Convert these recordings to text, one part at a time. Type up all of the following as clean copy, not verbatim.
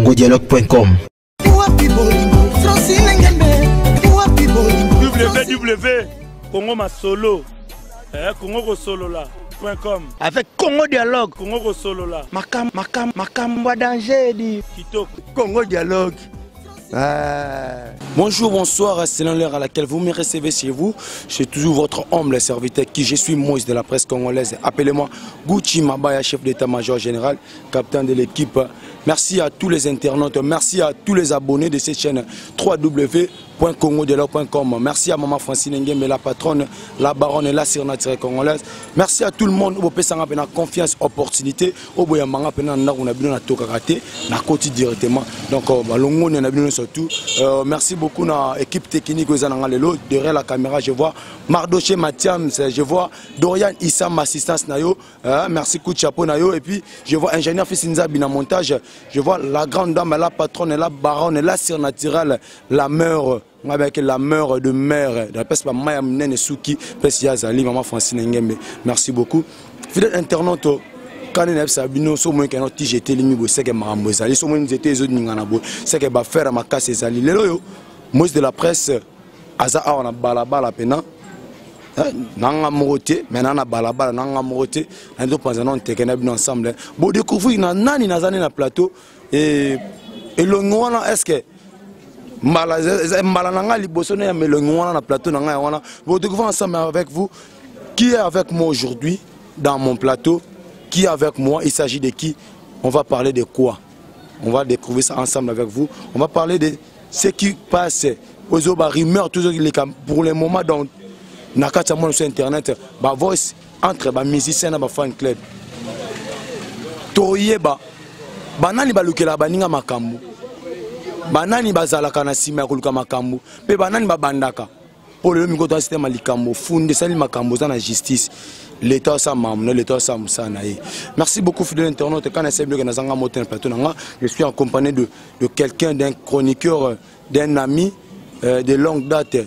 congodialogue.com. www.congomasolo congosolola.com avec Congo Dialogue. Congo Solola. Makamba danger dit Kitoko. Congo Dialogue. Bonjour, bonsoir, c'est l'heure à laquelle vous me recevez chez vous. Je suis toujours votre humble serviteur qui je suis Moïse de la presse congolaise. Appelez-moi Gucci Mabaya, chef d'état-major général, capitaine de l'équipe. Merci à tous les internautes, merci à tous les abonnés de cette chaîne www.congodialogue.com. Merci à Maman Francine Nguembe, la patronne, la baronne et la sirnature congolaise. Merci à tout le monde qui a confiance, opportunité. Directement. Donc, surtout. Merci beaucoup à l'équipe technique derrière la caméra. Je vois Mardoché Mathiam, je vois Dorian Issam, assistance Nayo. Merci coup de chapeau Nayo. Et puis je vois ingénieur Fissinza Bina montage. Je vois la grande dame, la patronne, la baronne, la sire naturelle, la mère. Avec la mère de mère. Maya Mnene Souki, Pesiazali, Maman Francine Nguembe. Merci beaucoup. Fidèle internaute. Quand on a sabino so moins qu'un petit jeté limi bo seke marambo zali so moins jeté zo ningana bo seke ba faire ma casse zali lelo yo Moïse de la presse aza on a balabala pena nanga moroté mais nana balabala nanga moroté ndo panza non tekena bino ensemble bo découvrir na nani nazani na plateau et le ngwana est-ce que mbala nanga liboso na me le ngwana na plateau nanga wana bo découvrir ensemble avec vous qui est avec moi aujourd'hui dans mon plateau. Qui est avec moi? Il s'agit de qui? On va parler de quoi? On va découvrir ça ensemble avec vous. On va parler de ce qui passe aux rumeurs, toujours pour le moment dans Nakata sur internet, voice entre les musiciens et les fan club. Toyeba, banani balukela baninga makambu. Banani bazalaka na sima kuluka makambu. Pe banani babandaka. Pour le miko dans système likambo, funde sali makambo za na justice. L'État ça mamne, l'État ça musanaye. Merci beaucoup fidèle internaute. Quand je suis en compagnie de quelqu'un, d'un chroniqueur, d'un ami de longue date.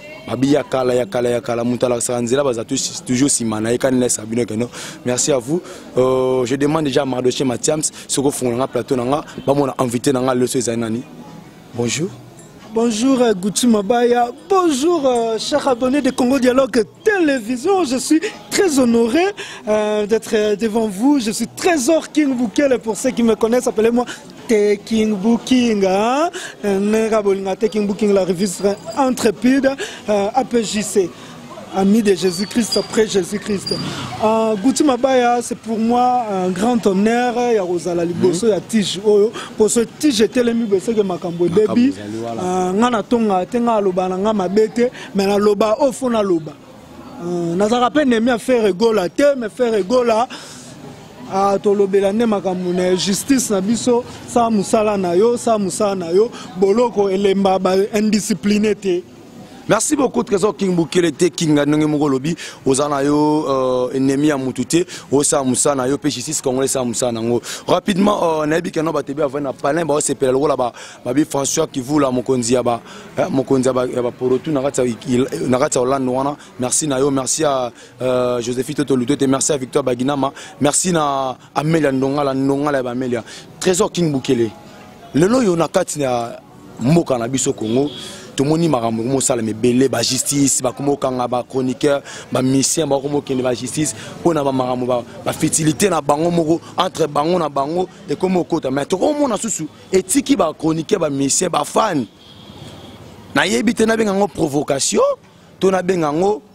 Merci à vous. Je demande déjà à Mardoché Mathiam ce que font plateau invité dans le Zainani. Bonjour. Bonjour Gucci Mabaya, bonjour chers abonnés de Congo Dialogue Télévision. Je suis très honoré d'être devant vous. Je suis Trésor King Boukele pour ceux qui me connaissent. Appelez-moi King Booking. King Booking, la revue intrépide APJC. Ami de Jésus-Christ après Jésus-Christ. Gucci Mabaya, c'est pour moi un grand honneur. Il y a Rosala Liboso, il y a Tige. Pour ce Tige, était le mieux que Makambo Debi. Ngana tonga, tenga loba, nga mabete, mais la loba au fond la loba. Nazara peine aimé faire rigola, mais faire rigola. Tolobela ne Makambo na justice na biso, sa musala na yo, boloko elemba indiscipliné te. Merci beaucoup Trésor King Boukele King Nonge Mugolobi Ozanayo ennemi à Mutute Osa Musana yo P6 congolais sa Musana ngo rapidement nabi keno batebe avant na palin ba c'est pela là babi François qui vous la mokonzi ya ba porotu na ratsa Hollande wana merci nayo merci à Joséphine Totoluto merci à Victor Baginama merci na Amélia Ndonga la ba Amélia Trésor King Boukele lelo yo na kati na mboka na biso Congo. Tout le monde a belé ba justice, ba kanga ba chroniqueur, ba mission, ba ba justice, on a ba fertilité na bango moko entre bango na bango et comme kota mais tout le monde a sous éthique ba chroniqueur ba mission ba fan. Na yebite na benga provocation, to na benga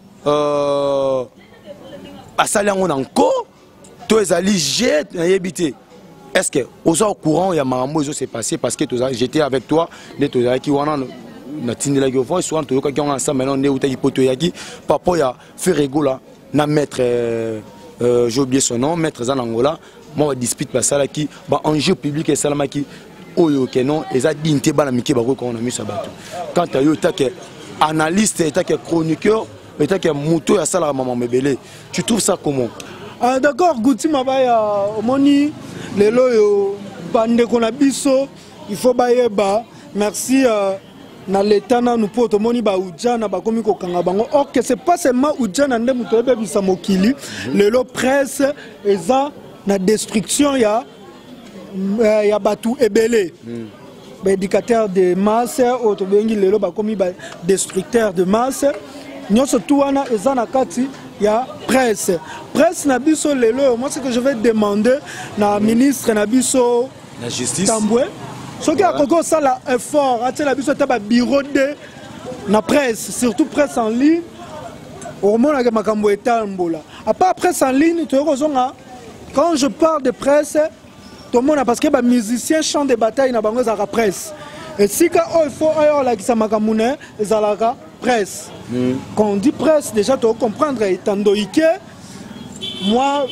asali ngo na nko, to ezali jet na yebite. Est-ce que aux au courant il y a marambo eso s'est passé parce que j'étais avec toi, de toi qui wana na tindela ki voix soit to yoka ensemble maintenant ne utaki poto yaki papa ya fait rigola na maître j'ai oublié son nom maître Zanangola moi dispute pas ça là qui ba enjeu public et salama qui oyo kenon eza dinte bana miki ba ko on a mis ça bateau quand tu yo que analyste ta que chroniqueur et ta que moto ya sala maman mebele tu trouves ça comment? D'accord Gucci Mabaya omoni lelo yo bande ko na biso il faut bayeba merci na l'État na nous poto moni ba ujana ba komi ko kanga bango ok c'est pas seulement ujana nde muto ebe bisa mokili lelo presse eza na destruction ya il y a Batou Ebele. Éducateur de masse, autre lelo bakomi destructeur de masse. Nous surtout wana ezana kati ya presse. Presse na biso lelo, moi ce que je vais demander na ministre na biso la justice. Tamboué. Ce qui a koko ça la effort, atie la biso ta ba bureau de na presse, surtout presse en ligne. Au moins na makambo etambola. À part presse en ligne, tu vois quand je parle de presse tout le monde parce que les musiciens chantent des batailles dans la presse. Et si il faut aller à la presse. Quand on dit presse, déjà tu vas comprendre, étant donné que moi,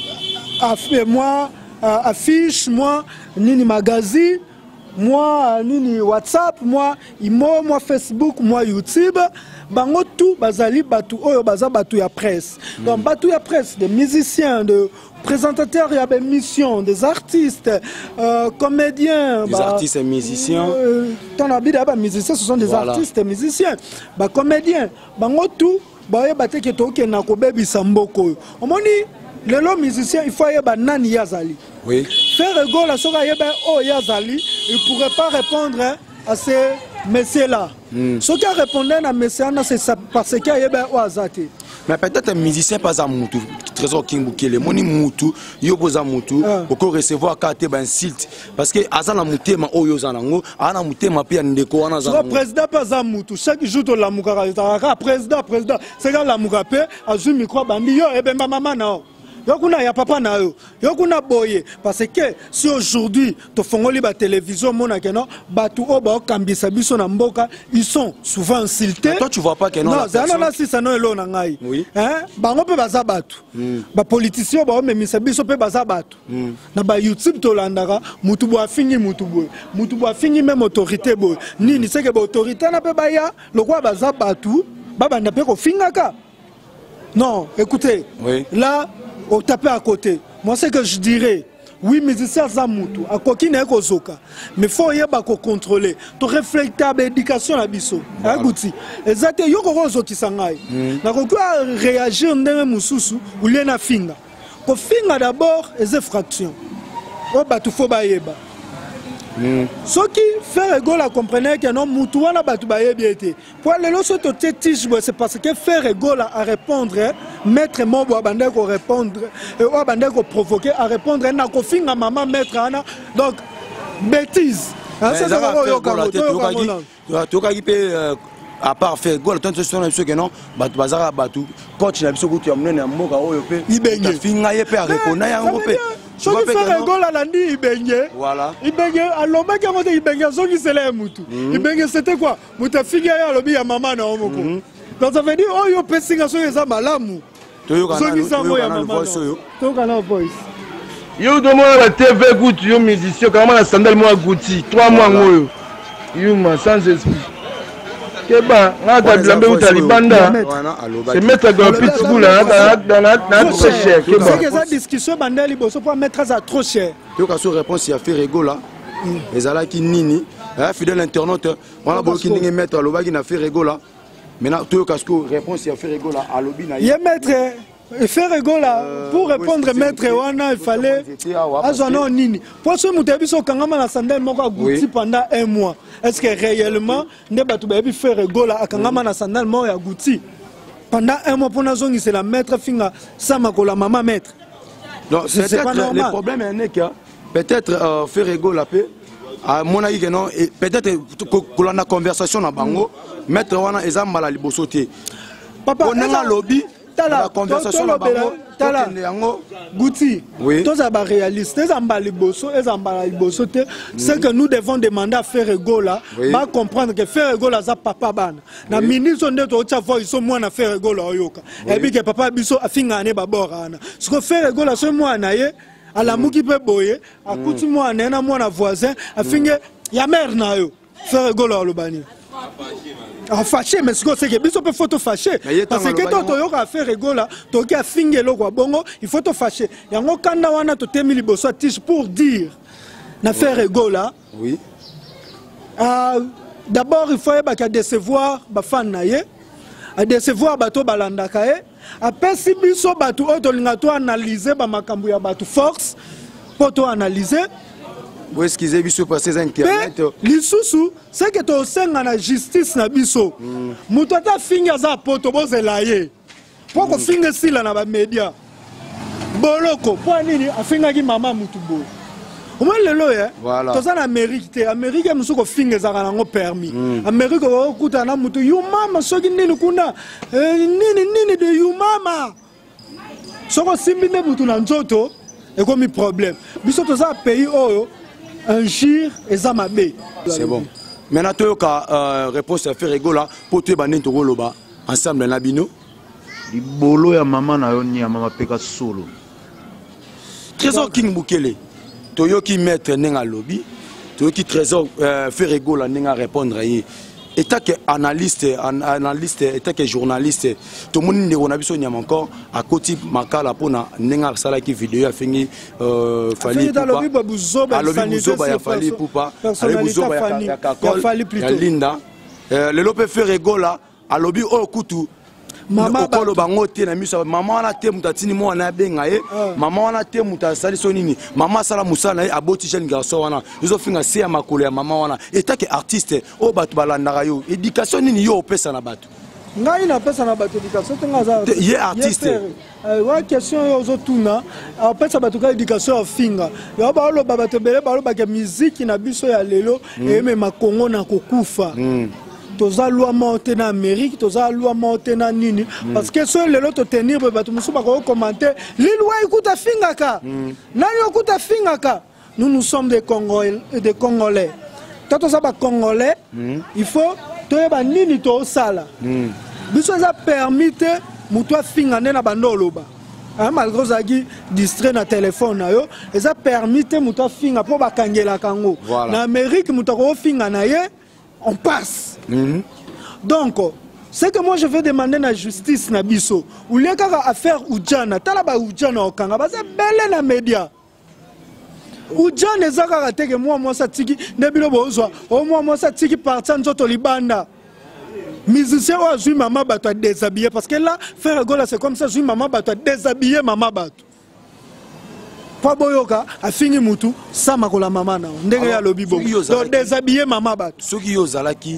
affiche, moi, nini magazine, moi, nini WhatsApp, moi, Imo, moi, Facebook, moi, YouTube. Bango tout, bazali, batou, oyo, baza, batou, ya presse. Donc, batou, ya presse, des musiciens, de présentateurs, il y a des missions, des artistes, comédiens. Des artistes et musiciens. Ton habit d'abord, musiciens, ce sont des artistes et musiciens. Comédiens. Bango tout, bah, bate qui toke na ko bebi samboko. On m'a dit, les musiciens, il faut y avoir nani yazali. Oui. Faire rigolo, la soga yeba oh yazali, il pourrait pas répondre à ces messieurs-là. Ce qui a répondu à messieurs, c'est parce qu'il y a oh azati. Mais peut-être un musicien pas à Moutou, Trésor King Boukele, Moni Moutou, Yoboza Moutou, pour recevoir carte ben silt parce que Azana Mouté ma Oyo Zanango, Ana Mouté ma pia Ndeko Ana Zanango. Le président pas à Moutou, chaque jour de la Moukara, président, c'est quand la Moukapé, a joué micro bandi, yo, et ben maman nao. Yokuna ya papa na yo, yokuna boye parce que si aujourd'hui to fongoli ba télévision mona keno batu oba kambisa biso na mboka ils sont souvent insultés. Toi tu vois pas que non non ça non là si ça non elo na ngai oui hein bango pe baza batu ba politicien ba memisa biso pe baza batu na ba YouTube to landaka mutu bo afingi mutu bo afingi même autorité bo nini c'est que ba autorité na pe ba ya lokwa baza batu baba na pe ko fingaka non écoutez là au tapé à côté. Moi, c'est que je dirais, oui, musiciens Zamoutou, à quoi qui n'est qu'au Zoka, mais il faut y avoir contrôler. Tu réfléchis à l'éducation à Bisso. Exactement, il y a des choses qui sont là. Il y a réagir dans Moussoussou ou il y a finga. Pour finga d'abord, les infractions. Il faut y avoir. Ce qui fait rigolo, comprenez que non, Moutouana Batoubaye bien été. Pour les lois c'est parce que faire rigolo à répondre, maître Mobo Abandeko répondre, et Abandeko provoquer à répondre, et n'a qu'au fin à maman maître Anna. Donc, bêtise. C'est ça à part faire goal tant que ce que non batu bazara batu coach na biso kutu ya munene mboka oyo pe ibenge finga ye pe a répondre ya ngo pe so ki faire goal à ndi ibenge voilà ibenge alomba ki ngote ibenge so ki sele mutu ibenge c'était quoi muta finga ya lobi ya mama na omoko donc ça veut dire oyo pe singa so yeza malamu toyo kana voice yo demande la TV goût yo musicien comment la sandal moi gouti 3 mois ngoyo yuma sans esprit Keba, on a blambé ou talibanda. C'est mettre dans le petit school dans trop cher. C'est que ça discussion bandeli bosso pour mettre ça trop cher. Tu as sur réponse il a fait rigola. Les ala qui nini, fidèle internaute, on a beaucoup qui n'aime mettre à l'oba qui n'a fait rigola. Maintenant tu as sur réponse il a fait rigola à l'obi na. Il mettre faire rigola pour répondre maître wana il fallait azano nini. Pour ce mutabiso kangama la sandale moko gouti pendant 1 mois. Est-ce que réellement ne batu baby faire rigola akangama na sandale moko ya gouti pendant 1 mois pour nazongi c'est la maître finga sama ko la maman maître. Donc c'est pas normal. Le problème est que peut-être faire rigola peu à mon avis que non et peut-être que la conversation na bango maître wana ezamba la libosoté. Papa on a lobby la conversation là tala Gouti tous les réalistes les ambaliboso c'est que nous devons demander à faire rigola va comprendre que faire rigola ça papa ban na ministre de to voix so moi na faire rigola oyoka et puis que papa biso afinga ne babora na ce que faire rigola so moi na ye ala muki pe boye akuti moi na moi voisin afinga ya mère na yo faire rigola lo bani fâché mais ce que c'est que biso peut photo fâché parce que toi tu as fait rigola tu as fingé lo kwa bongo il faut te fâcher yango kanda wana to temi liboso tige pour dire na faire rigola oui d'abord il faut ba décevoir ba fan na ye a décevoir bato balandaka ye après si biso bato o to linga to analyser ba makambu ya bato force pour to analyser Vous excusez biso parce que internet. Lisusu, c'est que tu as la justice na biso. Mutata finga za poto bozela ye. Poko finga sila na ba media. Boloko, po nini afinga ki mama mutubo. Comment lelo ya? Voilà. Toza na Amérique, Amérique musuko finga za kanango permis. Amérique ko kuta na mutu yu mama soki nini kuna nini de yu mama. Soko simbi ne butu na nzoto et comme problème. Biso toza pays oyo un gire et ça m'a bé. C'est bon. Maintenant, tu as réponse à faire rigola pour te baner ton roloba ensemble na bino. Di bolo ya mama na yo ni ya mama peka solo. Trésor King Bukele. Toyo qui mettre nenga lobby. Toyo qui trésor faire rigola nenga répondre yi. État que analyste, état que journaliste, tout le monde ne biso nyama encore à côté makala pona nenga sala ki vidéo a fini fali poupa Linda le lope faire rigola à lobby au kutu Maman okolo bango te na miso maman wana te mutatini mo wana benga ye maman wana te mutasali sonini maman sala musala ye aboti jeune garçon wana izo finga se ya makolo ya maman wana eta ke artiste o batu balanda yo éducation nini yo opesa na batu ngai na pesa na batu éducation tenga za ye artiste wa question yo zo tuna opesa batu ka éducation of finga yo ba lo baba to bele ba lo ba ke musique na biso ya lelo e me makongo na kokufa toza loi monté en Amérique, toza loi monté en Nini, parce que ce le lot tenir, nous sommes commenter, les lois écoutent à Fingaka, écoute à Fingaka. Nous sommes des Congolais. Quand on est Congolais, il faut te yeba nini to sala. Biso ça permet muto Fingane na bandoloba. Malgré ça qui distrait na téléphone na yo, ça permet muto Finga pour bakangela kango. Na Amérique muto ko Finga na ye, on passe. Donc, ce que moi je vais demander à la justice na biso, ou les cas à faire Oudjana, talaba Oudjana au Kanga, c'est belle na média. Oudjana les agaraté que moi ça tiki, nebilo bozo, au moi ça tiki partant nzoto libanda. Musicien ou azui maman bato déshabillé parce que là, faire rigoler c'est comme ça, azui maman bato déshabillé maman bato. Pas boyoka a fini mutu ça makola maman na ndenge ya lobi bo donc déshabiller maman bato soki yo zalaki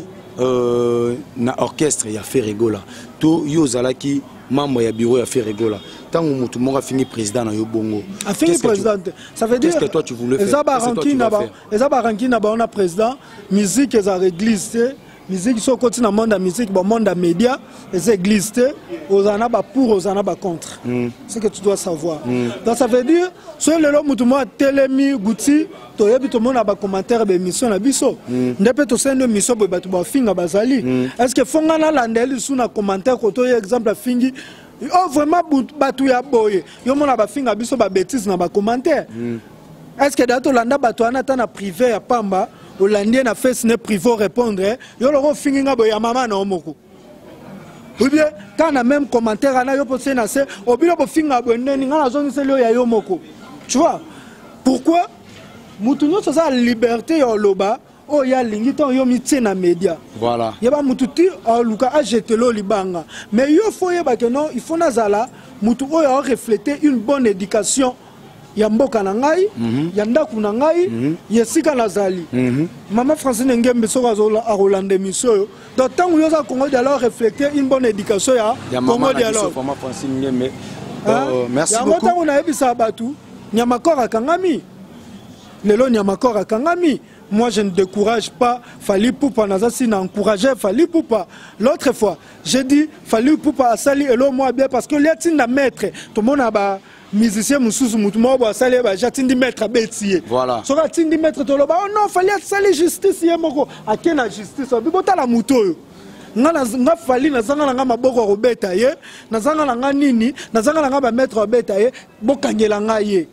na orchestre ya fait rigola to yo zalaki membre ya bureau ya fait rigola tango mutu monga fini président na yo bongo a fini président ça veut dire qu'est-ce que toi tu voulais faire ça ba ranki na ba on a président musique za église musique so continue dans monde musique bon monde média les églises aux anaba pour aux anaba contre c'est que tu dois savoir donc ça veut dire sur le lot mutumo telemi guti to yebi to mona ba commentaire be mission na biso ndepe to sende mission be batu ba finga bazali est-ce que fonga na landeli sous na commentaire ko to exemple fingi oh vraiment batu ya boye yo mona ba finga biso ba bêtise na ba commentaire est-ce que dato landa batu anata na privé ya pamba Hollandais na fait ce privé répondre yo lo finginga bo ya mama na omoko ou bien quand on a même commentaire na yo posé na se obilo bo finga bo ndeni ngana zoni se lo ya yo moko tu vois pourquoi mutu nyo ça liberté yo loba o ya lingi ton yo mitie na média voilà yeba mutu ti luka a jeté lo libanga mais yo faut yeba que non il faut nazala mutu o ya refléter une bonne éducation ya mboka na ngai ya ndaku na ngai ya sika nazali maman Francine Ngembe soko a Rolande miso donc tant yo za Congo dialogue refléter une bonne éducation ya Congo dialogue maman Francine Ngembe merci beaucoup ya mota na ebisa batu nyamakora kangami lelo nyamakora kangami. Moi, je ne décourage pas Fally Ipupa, Nazasi n'a encouragé Fally Ipupa. L'autre fois, j'ai dit Fally Ipupa a sali et l'eau moi bien parce que l'être n'a maître. Tout le monde a musicien Moussous Moutouma a sali, j'ai dit maître à Bétier. Voilà. So a dit maître Toloba. Oh non, fallait sali justice yemoko. À quelle la justice? Bibota la mouto. Nga fali nazanga nga maboko robeta ye, nazanga nga nini, nazanga nga ba maître robeta ye, bokangela nga ye.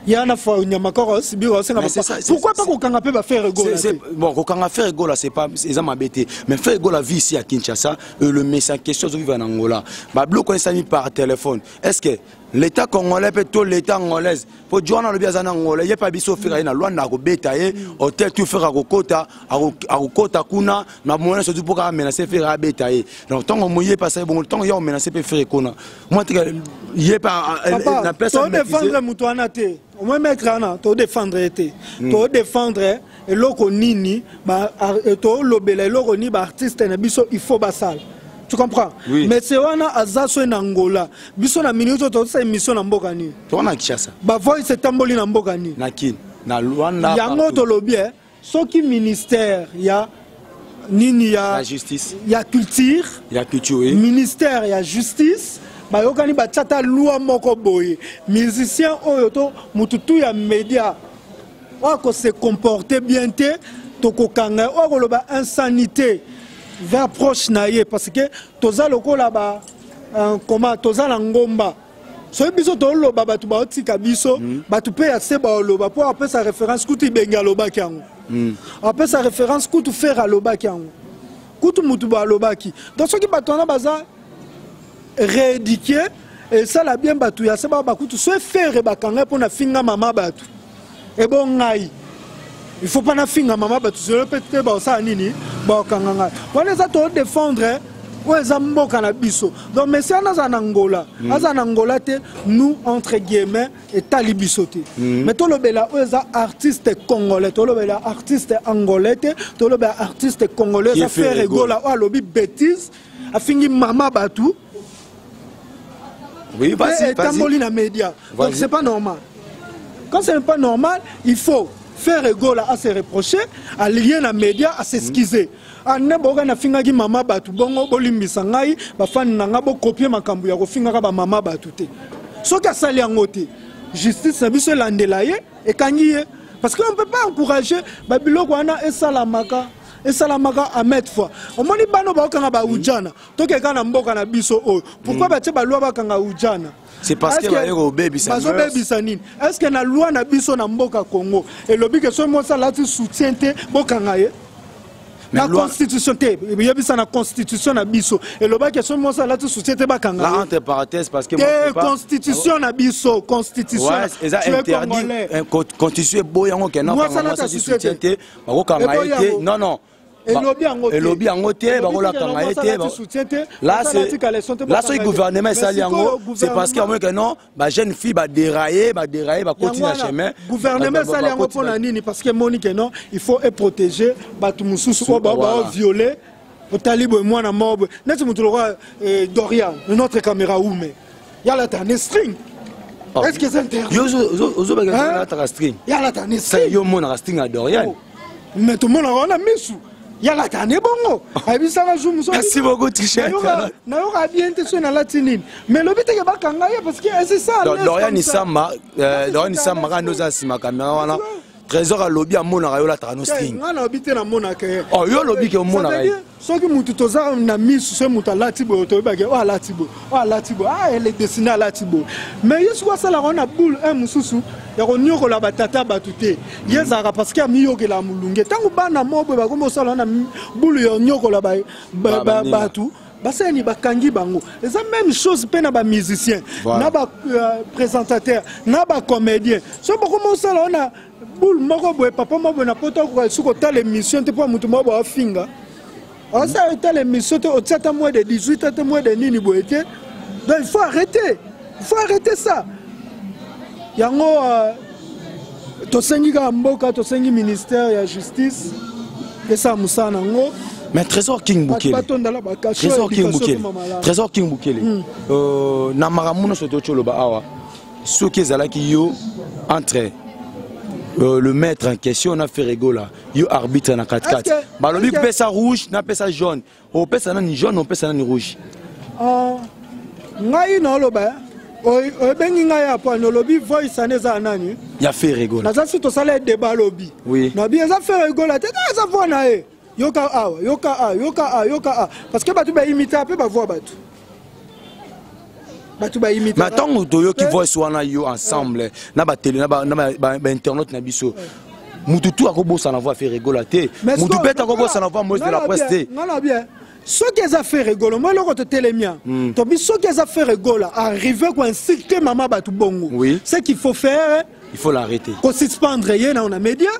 Pourquoi pas qu'on peut faire rigoler? Bon, qu'on faire rigoler, c'est pas ma bête. Mais faire rigoler la vie ici à Kinshasa, le message question de vivre en Angola. Ma bloc connaît ça par téléphone. Est-ce que L'état congolais peut tout l'état angolais. Pour jouer dans le bien angolais, il y a pas biso faire na loi na ko betaye, hôtel tout faire à kota kuna, na moyen surtout pour menacer faire à betaye. Donc tant on mouiller passer bon temps il y a menacer peut faire kona. Moi il y a pas na personne défendre mutuana te. Au moins mettre ana, to défendre été. To défendre et loko nini ba to lobela loko ni ba artiste na biso il faut basal. Tu comprends? Oui. Mais c'est wana azaso en Angola. Biso na minute to sa émission na mboka ni. To na Kinshasa. Ba voice tamboli na mboka ni. Na kin. Na Luanda. Yango to lobi soki ministère ya nini ya la justice. Ya culture. Ya culture. Oui. Ministère ya justice. Ba yokani ba tata loi moko boye. Musicien oyo to mututu ya média. Oko se comporter bien te to kokanga oko loba insanité. Vers proche naïe parce que toza loko là-bas comment toza la ngomba so biso to loba batu ba otika biso batu pe ya se ba loba pour appeler sa référence kutu benga loba kiango appeler sa référence kutu faire loba kiango kutu mutu ba loba ki donc ceux qui batu na baza réédiquer et ça la bien batu ya se ba kutu so faire ba kanga pour na finga mama batu et bon ngai il faut pas na finga mama batu se peut-être ba ça nini ba kanga wana za to défendre ouais za mboka na biso donc mais si ana za Angola Angola te nous entre guillemets et talibisoté mais to lobela ouais za artiste congolais to lobela artiste angolais to lobela artiste congolais za faire rigola wa lobi bêtise a fingi mama batu oui vas-y tamboli na média donc c'est pas normal quand c'est pas normal il faut faire rigola à se reprocher, à lier les médias, à s'excuser. Ane boga na finga ki mama batu bongo bolimbisa ngai ba fan nanga bo copier makambu ya ko finga ka ba mama batu te. Soka sali ngote. Justice na biso landela ye e kangiye parce que on peut pas encourager ba biloko wana esalamaka à mettre fois. On moni bano ba okanga ba ujana. Toke kana mboka na biso o. Pourquoi ba tie ba loi ba kanga ujana? C'est parce que bazo baby ça. Est-ce que na loi na biso na mboka Congo et lobi que so mo ça là tu soutient te bokanga ye? La constitution te, il y a bisa na constitution na biso et lobi que so mo ça là tu soutient te bakanga. Là entre parenthèses parce que moi constitution na biso, constitution. Ouais, c'est interdit. Constitution boyango que non moi ça soutient te bakanga ye. Non non. Et lobby en côté, là c'est le gouvernement c'est parce que non, ma jeune fille va dérailler, va continuer à chemin. Gouvernement saliango pour la nini parce que Monique non, il faut protéger, tout mususu violer, au talibou moi na mob, net mutulora Dorian, notre caméra où mais il y a la tane string. Est-ce que c'est interdit? Yo bagage la string. Il y a la tane string. C'est yo mon string à Dorian. Mais tout le monde a mis yala tane bongo abisanga jumu so merci beaucoup t-shirt na yo bien te so na latinine mais le but que ba kanga ya parce que c'est ça Dorian Isama quand nous asima caméra wana trésor à lobby à mona yo la trano string ngana obité na mona ke oh yo lobby ke mona ra soki mutu toza na misu so mutu latibo to ba ke wa latibo ah elle est destinée à latibo mais yesu kwa sala on a boule un mususu ya ko nyoko la batata batute yezaka parce que mi yoke la mulunge tangu bana mobo ba ko sala na boule yo nyoko la batu baseni bakangi bango et ça même chose pe na ba musicien na ba présentateur na ba comédien so beaucoup mo sala on a boule moko boye papa moko na poto ko suko tale émission te po mutu moko afinga ça était l'émission au tata moins de 18 tata moins de nini boye te donc il faut arrêter ça yango tosengi ka mboka tosengi ministère ya justice et ça musana ngo mais Trésor King Bukele na maramuno soto choloba awa soki ezalaki yo entre le maître en question on a fait rigola yo arbitre na 4-4 balobi pesa rouge na pesa jaune o pesa na ni jaune o pesa na ni rouge ngai no loba o bengi ngai apa no lobi voice aneza nani ya fait rigola na ça to sala débat lobi oui na bien ça fait rigola te ça voix na e yoka a parce que batu ba imiter pe ba voix batu mais tant que tu vois soit yo ensemble na ba télé na ba internet na biso mutu tout akobosa na voix faire rigola te mutu beta akobosa na voix moi de la presse te ngala bien ce qu'ils ont fait rigolo, moi, le télémien. Ce qu'ils ont fait rigolo, arriver à insulter maman Batou Bongo. Oui. Ce qu'il faut faire, il faut l'arrêter. Qu'on suspendre dans les médias.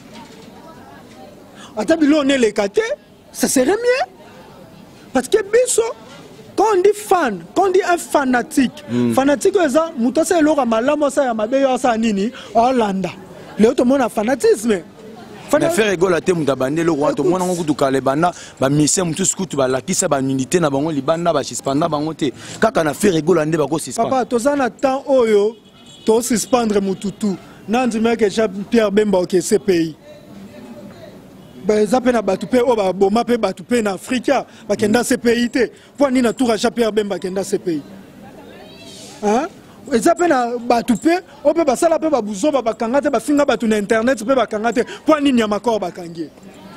Atabilo on est les catés, ça serait mieux. Parce que biso, quand on dit fan, quand on dit un fanatique, fanatique c'est ça, mutase lora malamo sa ya mabeyo sa nini, Hollanda. Le autre monde a fanatisme. Mais faire rigolo à thème d'abandonner le roi, tout le monde a un goût de calébana, bah mission tout ce que tu vas la qui ça va unité na bango libana bah suspendre bangote. Quand on a fait rigolo ande bah go suspendre. Papa, tous en attend oyo, to suspendre mututu. Nandi mec Jean-Pierre Bemba au CPI. Bah zapena batupé o bah boma pe batupé na Afrika, bah kenda CPI te. Pour ni na tour à Jean-Pierre Bemba kenda CPI. Hein? Et ça peut batupé, on peut passer la paix à bouzo, à kangate, à finga batu na internet, peut kangate, pour ni nyamakor bakangi.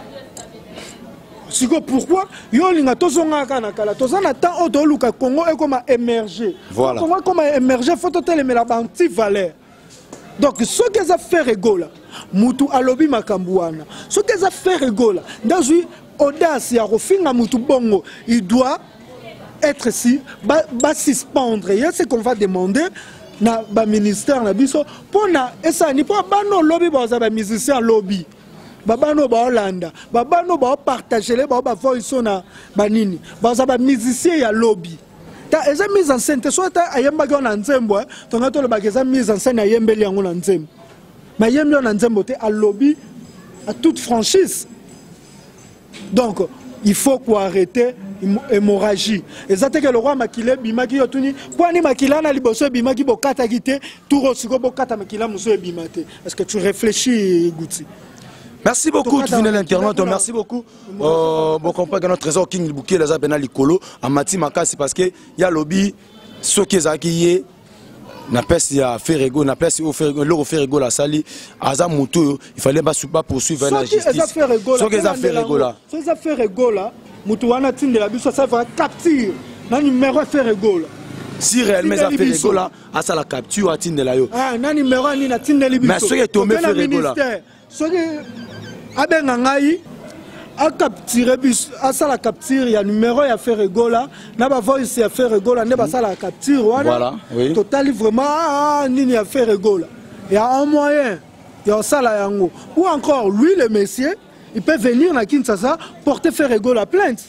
Pourquoi? Yo linga tozonga kana kala, tozana tant auto luka Congo est comme émerger. Voilà. Congo comme émerger, faut totale mais la banti valeur. Donc ce qu'ils ont fait rigola, mutu alobi makambuana. Ce qu'ils ont fait rigola, dans une audace ya rofinga mutu bongo, il doit être si bas suspendre. C'est ce qu'on va demander na ba ministère na biso pour na esa ni pour bano lobby ba za ba musicien lobby babano ba Hollanda babano ba partager les ba voice na banini ba za ba musicien ya lobby ta eza mise en scène te soit ayemba ko na nzembo to ngato le ba eza mise en scène ayembeli yango na nzembo ma yembi na nzembo te a lobby à toute franchise. Donc il faut qu'on arrête l'hémorragie. Et ça que le roi Makile bimaki yotuni pour ni makila na liboso bimaki bokata kité tout rosiko bokata makila muso bimate. Est-ce que tu réfléchis Gouti? Merci beaucoup, tu venais l'internaute. Merci beaucoup. Bon, compagnie notre trésor King Bouquet, les abena Licolo, en Mati Makasi, parce que y a lobby, ce qui est acquis, na peste ya Ferrego, na peste au Ferrego la sali, Aza Moutou, il fallait pas poursuivre la justice. Ce qui est à Ferrego là. Ce qui est à Ferrego là, Moutouana Tinde la biso, ça va capture. Na numéro Ferrego là. Si réellement ça Ferrego là, à ça la capture à Tinde la yo. Ah, na numéro ni na Tinde la biso. Mais ce qui est tombé Ferrego là. Ce qui abengangai a capturé bis à ça la capture il y a numéro ya Ferrego là na ba voice ya Ferrego là ne ba ça la capture voilà oui total vraiment nini ya Ferrego là il y a un moyen il y a ça là yango ou encore lui le monsieur il peut venir na Kinshasa porter Ferrego la plainte.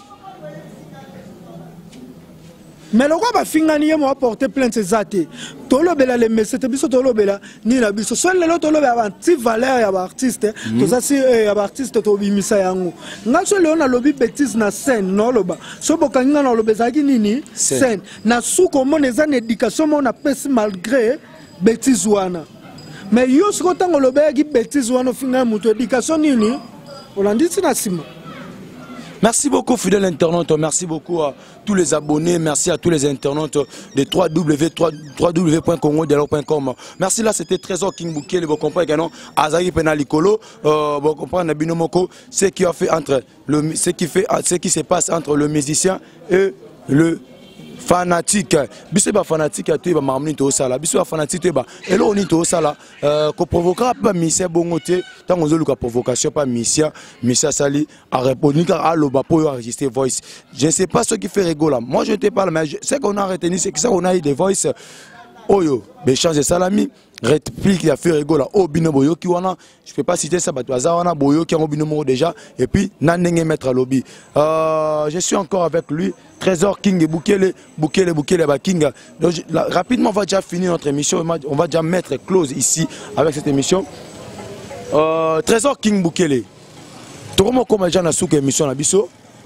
Mais le roi va finir à porter plainte zate. Tolo bela le messieurs te biso tolo bela ni la biso. Soit le tolo bela anti valeur ya artiste. To ça si ya artiste to bimisa yango. Ngaso le on a lobby bêtise na scène no loba. So bokanga na lobezaki nini scène. Na sou comment les an éducation on a pesi malgré bêtise wana. Mais yo siko tango lobeki bêtise wana finga muto éducation nini. On a dit na sima. Merci beaucoup, fidèles internautes. Merci beaucoup à tous les abonnés. Merci à tous les internautes de www.congodialogue.com. Merci, là, c'était Trésor King Bouquet. Vous comprenez que non, Azari Penalicolo. Vous comprenez, Binomoko, ce qui a fait entre ce qui se passe entre le musicien et le fanatique. Biso ba fanatique a tué ba marmoni to sala. Biso ba fanatique tué ba elo ni to sala ko provoquera pas mission bongote tant on zolu ka provocation pas mission sali a répondu à loba pour enregistrer voice. Je ne sais pas ce qui fait rigoler. Moi je te parle mais ce qu'on a retenu c'est que ça on a eu des voice oyo béchange de salami réplique a fait rigoler au binoboyo qui wana je peux pas citer ça ba toza wana boyo qui en binomo déjà et puis nanenge mettre à lobby. Je suis encore avec lui Trésor King et Boukele Bakinga. Donc rapidement on va déjà finir notre émission, on va déjà mettre close ici avec cette émission. Trésor King Boukele. Tomo comme déjà na souka émission na biso.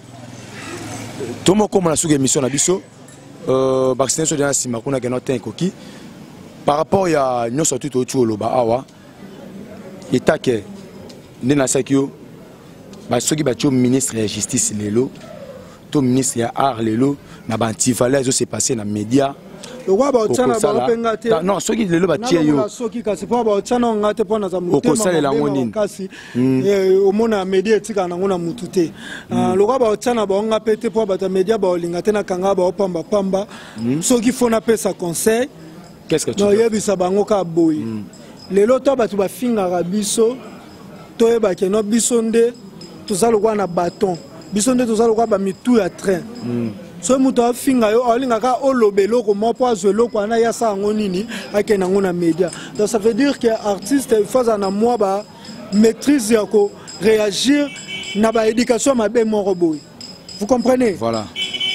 Tomo comme na souka émission na biso. Vaccination déjà si makuna ke notre koki. Par rapport ya nyoso tout autour loba awa. Etake nena sakio. Ba soki ba tio ministre de justice lelo. Tout ministre ya art lelo na ba antivaleur se passé na média. Le roi ba otana ba opengate. Non, soki lelo ba tie yo. Soki kasi po ba otana ngate pona za mutema. Okosala la ngonini. Kasi omona média etika na ngona mutute. Le roi ba otana ba nga pete po ba ta média ba olingate na kanga ba opamba pamba. Soki fona pesa conseil. Qu'est-ce que tu veux? Non, yebisa bango ka boy. Lelo to ba tu ba finga rabiso. To yeba ke no bisonde to za le roi na bâton. bisonde tozala kwa ba mitu ya train so muto afinga yo alinga ka olobelo ko mo po azwelo ko na ya sa ngonini akena ngona media. Donc ça veut dire que artiste il faut na moi ba maîtrise ya ko réagir na ba éducation mabe mo roboy. Vous comprenez? Voilà.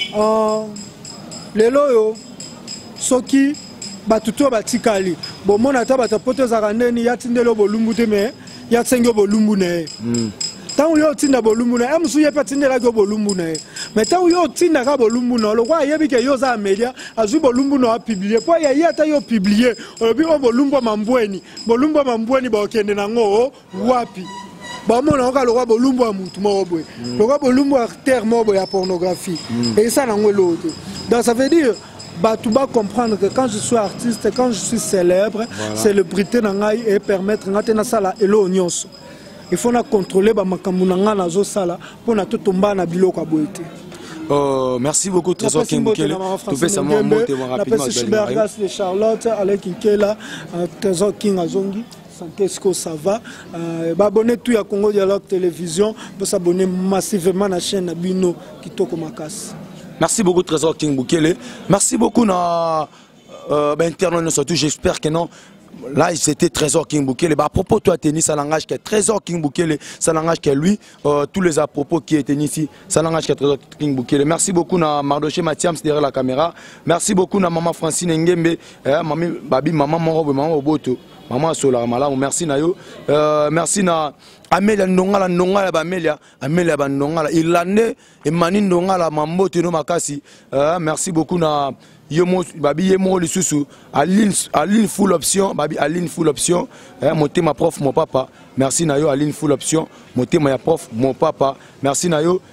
Lelo yo soki batuto batikali bo mona ta batapoto za kaneni ya tindelo bolumbu te me ya tsengo bolumbu ne. Tant yo tinda bolumbu na amsu ye patindela go bolumbu na mais tant yo tinda ka bolumbu na lo kwa yebi ke yo za media azu bolumbu na publier po ya yata yo publier obi o bolumbu mambweni ba okende na ngo wapi ba mona ka lo kwa bolumbu a mutu mo boy lo kwa bolumbu acteur mo boy ya pornographie et ça na ngo l'autre. Donc ça veut dire tu vas comprendre que quand je suis artiste, quand je suis célèbre, voilà. Célébrité nangai et permettre ngatena sala elo nyonso. Il faut contrôler ba makambu nanga na zo sala pour na totomba na biloko boete. Merci beaucoup Trésor Kimbukele. Tu fais ça moi monter rapidement de Charlotte avec Kinkela Trésor King Azongi. Qu'est-ce que ça va? Abonnez tout à Congo Dialogue Télévision pour s'abonner massivement à la chaîne Bino Kitoko Makasi. Merci beaucoup Trésor Kimbukele. Merci beaucoup na internaute surtout. J'espère que non. Là, c'était Trésor Kimbukele. À propos de toi, tennis, ça langage qui est Trésor Kimbukele, ça langage qui est lui. Tous les à propos qui étaient ici, ça langage qui est Trésor Kimbukele. Merci beaucoup na Mardoché Mathiam derrière la caméra. Merci beaucoup na maman Francine Ngembe, maman Babi, maman Morobe, maman Oboto, maman Solar Malam. Merci na yo. Merci na Amélia Ndongala Ndongala Amélia Bandongala Irlandais et Mani Ndongala Mambo Teno Makasi. Merci beaucoup na Yemo Babi Yemo Lisusu Aline full option Babi Aline full option monter ma prof mon papa. Merci na yo Aline full option monter ma prof mon papa. Merci na yo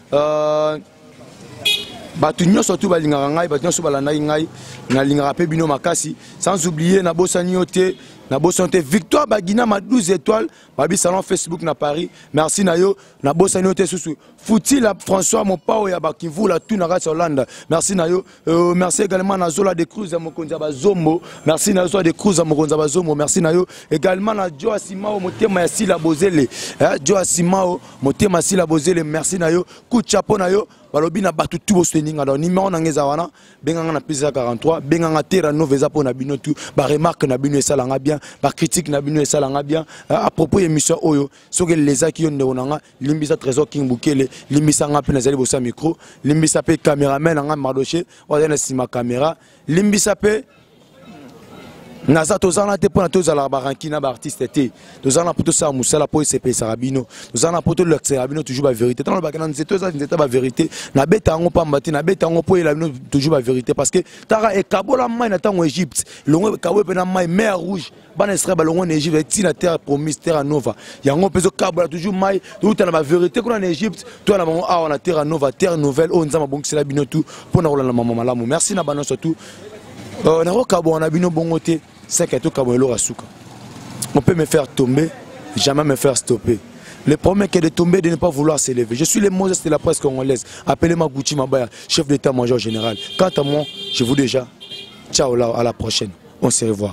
Batunyo surtout balingara ngai batunyo so balanda ngai na lingara pe bino makasi sans oublier na bosani yote na bosante Victoire Bagina ma 12 étoiles babi salon Facebook na Paris. Merci na yo na bosani yote susu Fouti la François mon pao ya bakivu la tout na race Hollande. Merci na yo merci également na Zola de Cruz à Mokonza Bazombo. Merci na Zola de Cruz à Mokonza Bazombo. Merci na yo également na Joa Simao motema ya Sila Bozele Joa Simao motema Sila Bozele. Merci na yo coup de chapeau na yo balobi na batu tout bosteninga dans numéro na ngeza wana benganga na pizza 43 benganga tera noveza po na bino tout ba remarque na bino esalanga bien ba critique na bino esalanga bien à propos émission oyo soke les aki yo ndonanga limbisa Trésor Kimbukele limbisa nga pe nazali bosa micro limbisa pe cameraman nga Mardoché wana sima caméra limbisa pe Naza tozana te pona tozala barankina ba artiste te tozana poto sa musala po CP Sarabino tozana poto le Sarabino toujours ba vérité dans le bakana nzeto za nzeta ba vérité na beta ngo pamba te na beta ngo po ela bino toujours ba vérité parce que tara e kabola mai na tango Égypte longo kawe pe na mai mer rouge bana Israël balongo en Égypte tina terre promise terra nova yango pezo kabola toujours mai tout na ba vérité ko na Égypte to na bango a na terra nova terre nouvelle o nzama bonkisela bino tout pona rola na mama malamu merci na bana surtout na rokabo na bino bongote c'est que tout comme on peut me faire tomber, jamais me faire stopper. Le problème est de tomber, de ne pas vouloir s'élever. Je suis le Moses de la presse congolaise. Appelez-moi Gucci Mabaya, chef d'état-major général. Quant à moi, je vous dis déjà, ciao là, à la prochaine. On se revoit.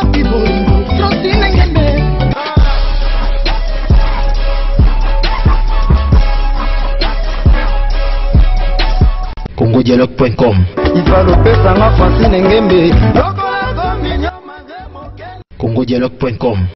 CongoDialogue.com CongoDialogue.com